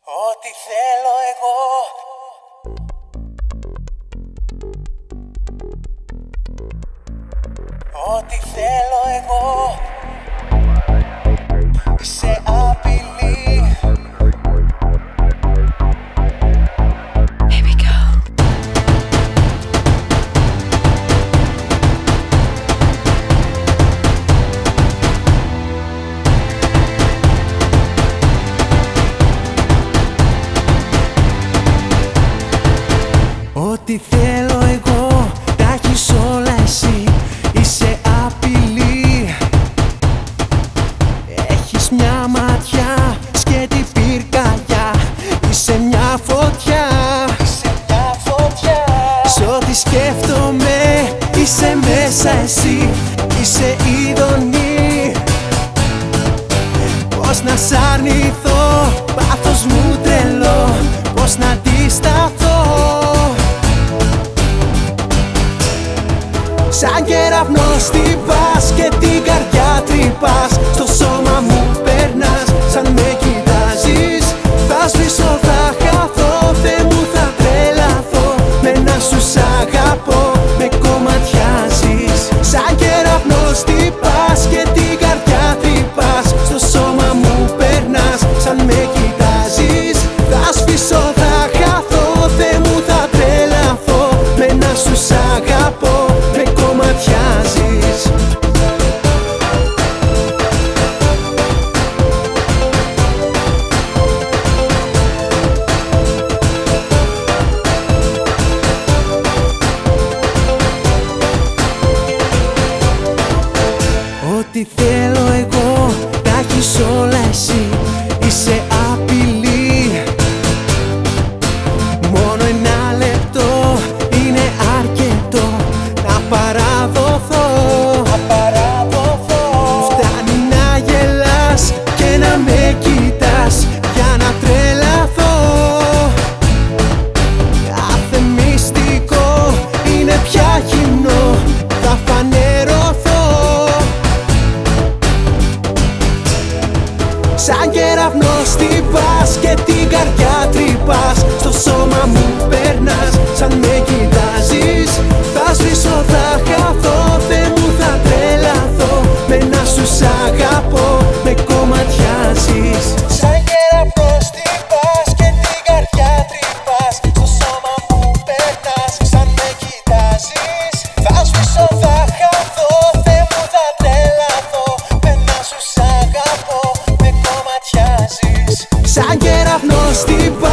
Ό,τι θέλω εγώ. Ό,τι θέλω εγώ. Είσαι απειλή. Ό,τι θέλω εγώ, τα έχεις όλα εσύ. Είσαι απειλή. Έχεις μια ματιά, σκέτη πυρκαγιά. Είσαι μια φωτιά. Σ' ό,τι σκέφτομαι, είσαι μέσα εσύ. Είσαι ειδονή. Πώς να σ' αρνηθώ, πάθος μου τρελό. Πώς να αντισταθώ. Σαν κεραυνός χτυπάς και την καρδιά τρυπάς. Στο σώμα μου περνάς, σαν με κοιτάζεις. Θα σβήσω, θα χαθώ, Θεέ μου θα τρελαθώ. Με να σου σ' αγαπώ, με κομματιάζεις. Σαν κεραυνός χτυπάς και την καρδιά τρυπάς. Στο σώμα μου περνάς, σαν με κοιτάζεις. Θα σβήσω, θα χαθώ, Θεέ μου θα τρελαθώ. Με να σου σ' αγαπώ, με κομματιάζεις. Ό,τι θέλω εγώ, τα έχεις όλα εσύ. Είσαι απειλή. Μόνο ένα λεπτό είναι αρκετό να παραδοθώ. Φτάνει να γελάς και να με κοιτάς για να τρελαθώ. Κάθε μυστικό είναι πια κοινό, θα φανερωθώ. Σαν κεραυνός χτυπάς και την καρδιά τρυπάς. Στο σώμα μου περνάς, σαν με κοιτάζεις. Θα σβήσω, θα χαθώ, Θεέ μου θα τρελαθώ. Με να σου σ' αγαπώ, με κομματιάζεις. Σαν κεραυνός χτυπάς και την καρδιά τρυπάς. Στο σώμα μου περνάς, σαν με κοιτάζεις. Θα σβήσω, θα χαθώ, Θεέ μου θα τρελαθώ. Με να σου σ' αγαπώ, με κομματιάζεις. Σαν κεραυνός χτυπάς